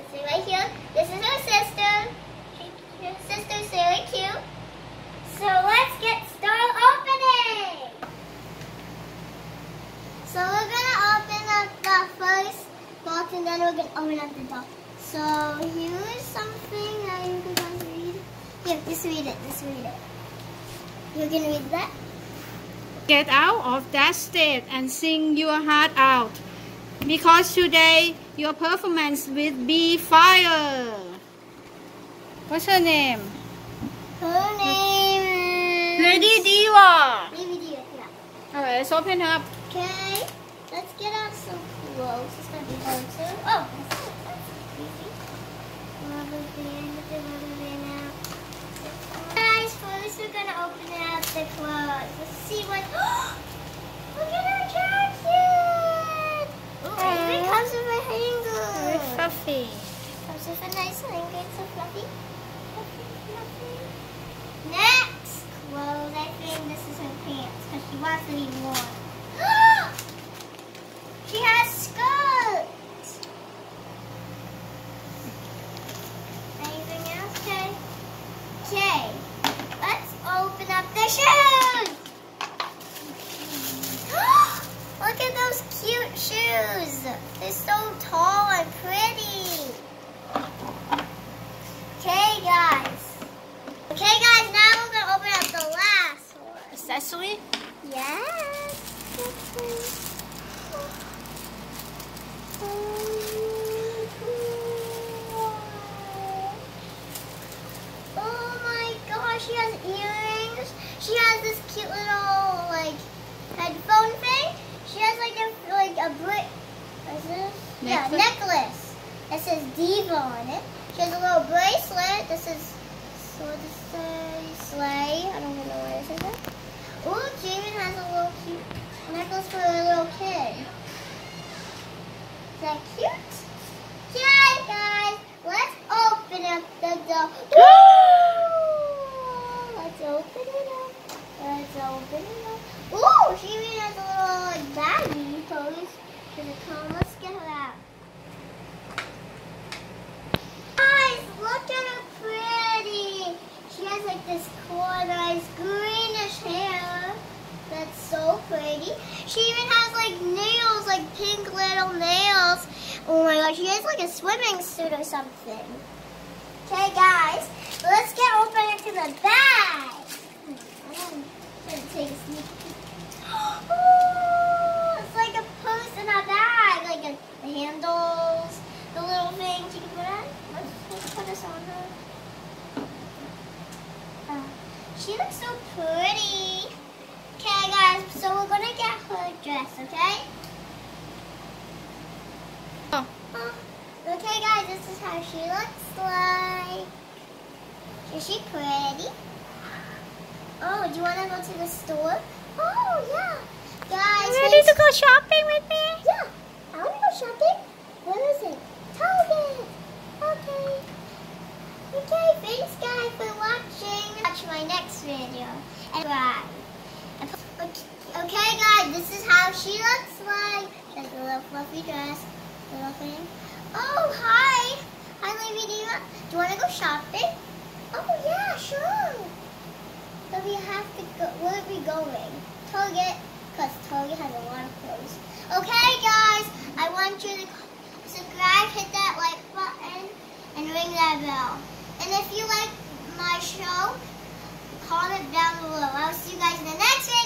see right here. This is her sister. Her sister's very cute. So let's get started opening. So we're gonna open up the first box and then we're gonna open up the doll. So here's something that you guys read. Here, just read it. Just read it. You're gonna read that? Get out of that state and sing your heart out, because today your performance will be fire. What's her name? Her name is Lady Diva. Lady Diva, yeah. Alright, let's open her up. Okay, let's get out some clothes. It's gonna be hard too. Oh, that's easy. Rubber band out. Guys, first we're gonna open out the clothes. Let's see what. Look at her jacket. Ooh, it comes with a hanger. Very fluffy. Comes with a nice hanger. It's so fluffy. Fluffy, fluffy. Next clothes. I think this is her pants because she wants to be warm. She has skirts. Anything else? Okay. Okay. Let's open up the shoes. Look at those cute shoes. They're so tall and pretty. Okay, guys. Okay, guys. Now we're gonna open up the last one. Accessory? Yes. Oh my gosh, she has earrings. She has this cute little like headphone thing. She has like a what is this? Necklace? Yeah, necklace. That says Diva on it. She has a little bracelet. This is sort of sleigh. I don't even know what it is. Oh, she even has a little cute necklace for a little kid. Is that cute? Okay, guys, let's open up the doll. Let's open it up. Let's open it up. Ooh, she even has a little like baggy pose. Let's get her out. Guys, look at her pretty. She has like this cool, nice greenish hair. That's so pretty. She even has like nails, like pink little nails. Oh my gosh, she has like a swimming suit or something. Okay, guys, let's get open into the bag. I'm gonna take a sneak peek. Oh, it's like a purse in a bag, like the handles, the little things you can put on. Let's put this on her. She looks so pretty. Okay, guys, so we're gonna get her dress, okay? Oh. Okay, guys, this is how she looks like. Is she pretty? Oh, do you want to go to the store? Oh, yeah. Guys, Ready to go shopping with me? Yeah, I want to go shopping. Where is it? Target. Okay. Okay, thanks, guys, for watching. Watch my next video. And bye. Okay, guys, this is how she looks like. She has a little fluffy dress, little thing. Oh, hi. Hi, Lady Diva. Do you want to go shopping? Oh, yeah, sure. But we have to go. Where are we going? Target, because Target has a lot of clothes. Okay, guys, I want you to subscribe, hit that like button, and ring that bell. And if you like my show, comment down below. I'll see you guys in the next video.